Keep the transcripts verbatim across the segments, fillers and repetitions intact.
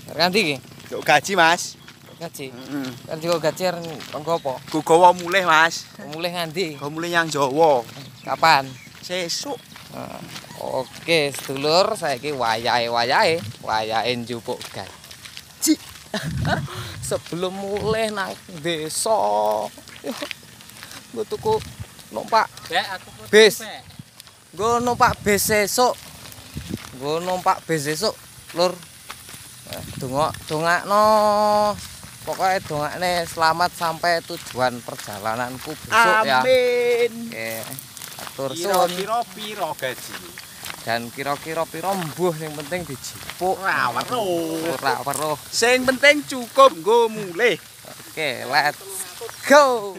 Nganti iki? Yo gaji, Mas. Gaji. Heeh. Kan kok gaji arep kanggo apa? Ku gawa mulih, Mas. Mulih nganti? Gawa mulih yang Jawa. Kapan? Sesuk. Nah, oke, sedulur, saiki wayahe-wayahe, wayahe njupuk gaji. Sebelum mulih nang desa. Nggo tuku numpak bis. Nggo numpak bis sesuk. Nggo numpak bis sesuk, Lur. Dongak, dongakno. Pokoknya dongakne selamat sampai tujuan perjalananku besok ya. Amin. Oke. Atur suwun. Kira-kira piro gaji? Dan kira-kira piro mbuh sing penting dijipuk. Ora weruh. Ora weruh. Sing penting cukup nggo mulih. Oke, let's go.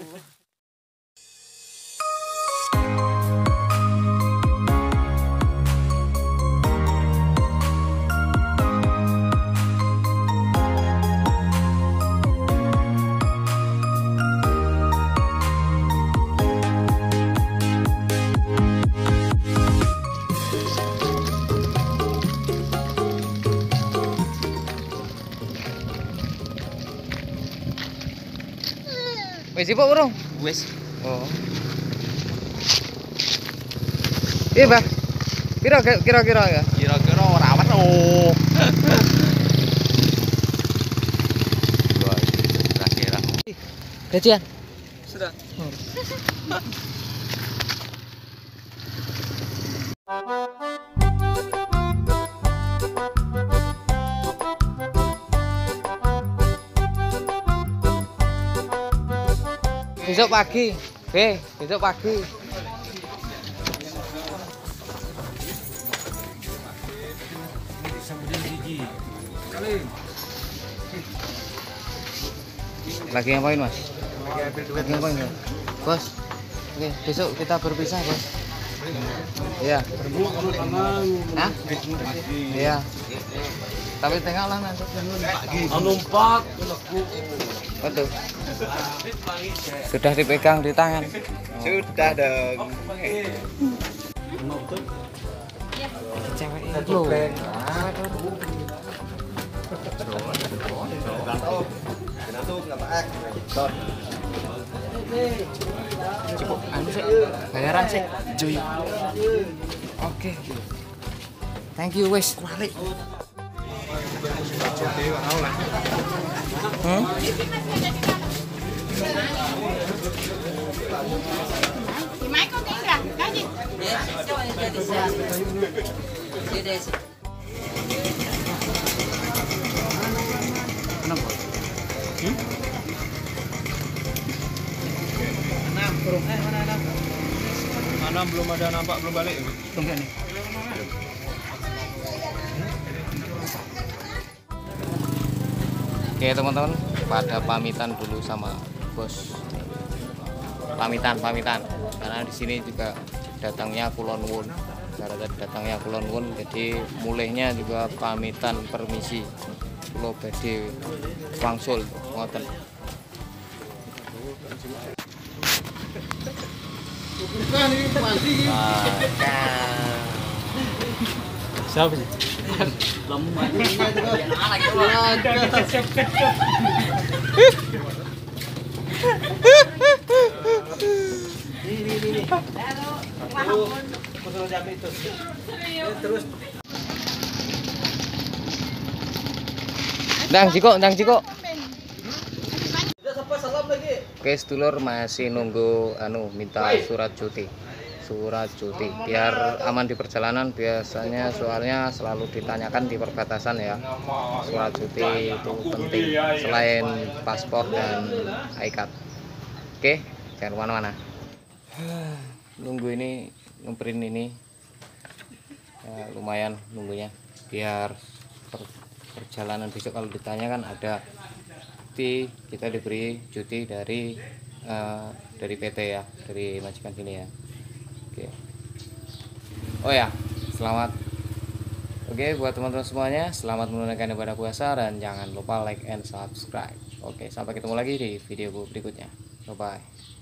Wis sibuk urung? Wis. Oh. Iya, Mbah. Piro kira-kira ya? Kira-kira ora weruh. Wah, kira-kira. Gajian? Sudah. Besok pagi. Be, besok pagi. Lagi ngapain, Mas? Lagi ngapain, Mas? Bos. Oke, besok kita berpisah, Bos. Iya. Hah? Iya. Tapi tengok lah nanti. Numpak. Betul. Sudah dipegang di tangan. Sudah dong. Cewek itu. Cukup anu sih, bayaran sih, Joy. Oke. Thank you wes, balik. Hmm? Kenapa? Hmm? Enam, burung. Eh, mana enam? Mana belum ada nampak, belum balik. Tunggu nih. Oke teman-teman, pada pamitan dulu sama bos. Pamitan, pamitan. Karena di sini juga datangnya Kulon Wun. Karena datangnya Kulon Wun, jadi mulihnya juga pamitan permisi. Kulo badhe wangsul ngoten. Siapa sih? Ndang Jiko, ndang Jiko. Oke, sedulur masih nunggu anu minta surat cuti. Surat cuti biar aman di perjalanan, biasanya soalnya selalu ditanyakan di perbatasan ya. Surat cuti itu penting selain paspor dan I C A D. Oke, jangan kemana-mana. Nunggu ini, ngeprint ini ya, lumayan nunggunya biar per perjalanan besok kalau ditanya kan ada cuti, kita diberi cuti dari uh, dari P T ya, dari majikan sini ya. Oke. Oh ya, selamat. Oke, buat teman-teman semuanya, selamat menunaikan ibadah puasa dan jangan lupa like and subscribe. Oke, sampai ketemu lagi di video berikutnya. Bye bye.